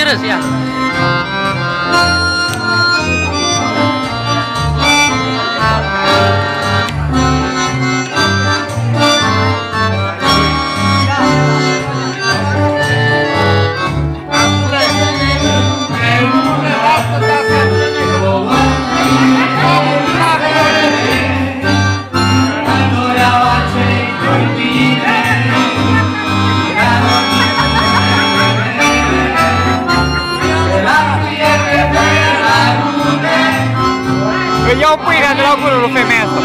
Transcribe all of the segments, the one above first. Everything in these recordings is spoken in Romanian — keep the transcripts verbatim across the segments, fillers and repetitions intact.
râs, ia. Îi iau pâinea de la gură lui femeia asta.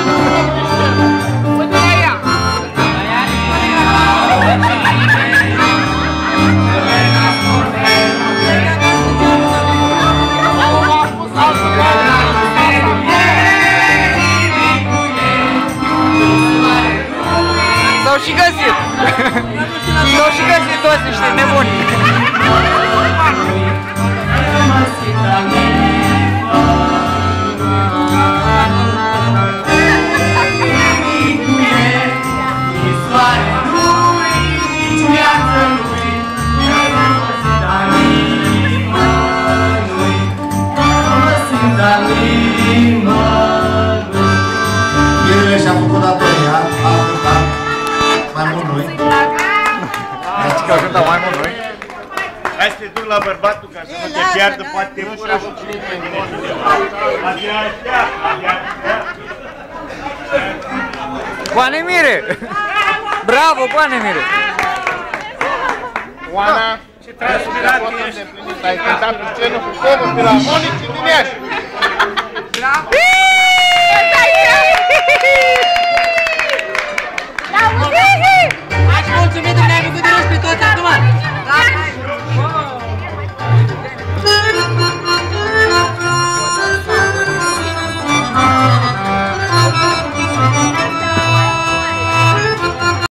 S-au și găsit! S-au și găsit toți niște nebuni! Mirele și-a făcut datoria, a cântat mai mult noi. Deci că au cântat mai mult noi. Hai să te duc la bărbatul ca să nu te piardă, poate te fură și cine pe tine. Abia aștea, abia aștea. Boane Mire! Bravo, Boane Mire! Oana, ce transpirat ești! Ai cântat cu scenă cu Comul Filarmonic din Iași!